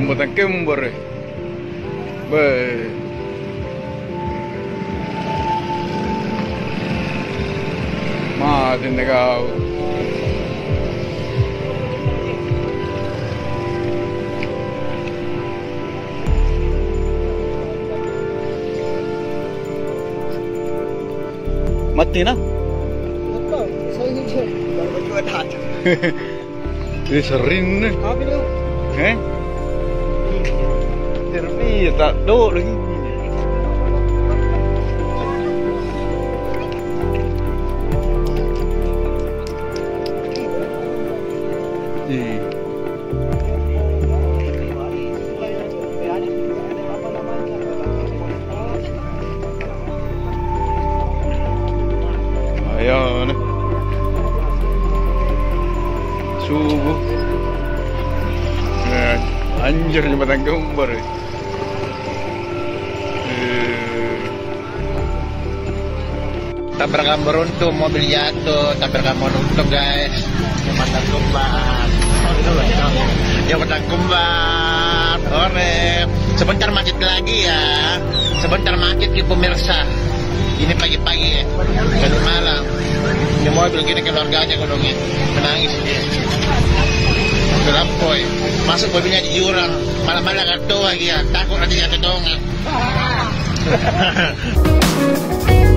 jembatan Kembar. Baik. Mati nih kau. Mati na? Ini sering nih. Terbi tak do lagi. Ayan. Subuh. Anjir jembatan Kembar. Tabrakan beruntung, mobil jatuh, tabrakan beruntung guys. Jembatan Kembar. Jembatan Kembar. Ore. Sebentar macet lagi ya. Sebentar macet di pemirsa. Ini pagi-pagi ya. Dari malam. Di mobil gini keluarganya kodongnya. Menangis dia. Gelampoy. Masuk mobilnya di jurang. Malam-malam gak tahu lagi ya. Takut nanti jatuh dong.